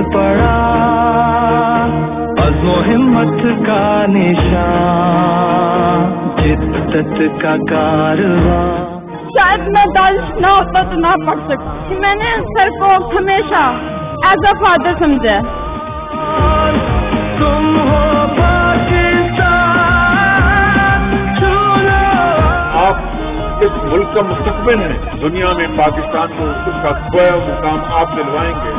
पड़ा अज़्म हिम्मत का निशान, जिद्दत का कारवां। शायद मैं दानिश ना होता तो ना पढ़ सकती। मैंने सर को हमेशा एज अ फादर समझा। तुम हो पाकिस्तान, चुनो। आप इस मुल्क का मुस्तकबिल हैं। दुनिया में पाकिस्तान को उसका खोया मुकाम आप दिलवाएंगे।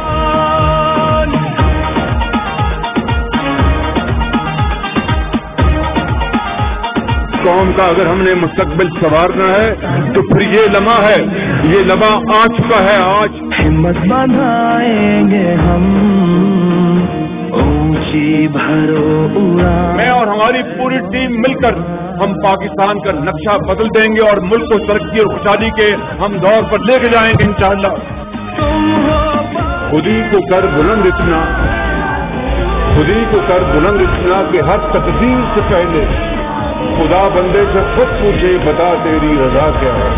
कौम का अगर हमने मुस्तकबिल संवारना है तो फिर ये लम्हा है, ये लम्हा आज का है। आज हिम्मत बढ़ाएंगे हम, ऊंची भरो उड़ान। मैं और हमारी पूरी टीम मिलकर हम पाकिस्तान का नक्शा बदल देंगे और मुल्क को तरक्की और खुशहाली के हम दौर पर लेके जाएंगे इंशाअल्लाह। खुद ही को कर बुलंद इतना, खुद ही को कर बुलंद इतना कि हर तकदीर से पहले खुदा बंदे से खुद पूछे, बता तेरी रजा क्या है।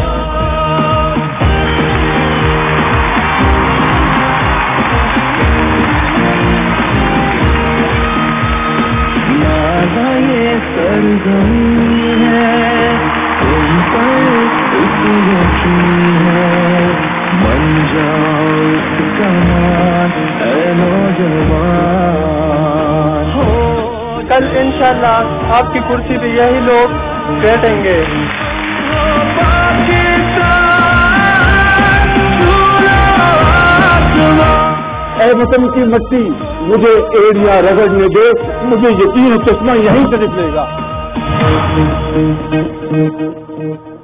नाज़ा ये सरज़मीं है, तुम पर इस यकीन है, बन जाओ इसका मान ऐ नौजवान। कल इंशाअल्लाह आपकी कुर्सी पे यही लोग बैठेंगे। ऐ वतन की मट्टी मुझे एड़ियां रगड़ने दे, मुझे यकीन चश्मा यहीं से निकलेगा।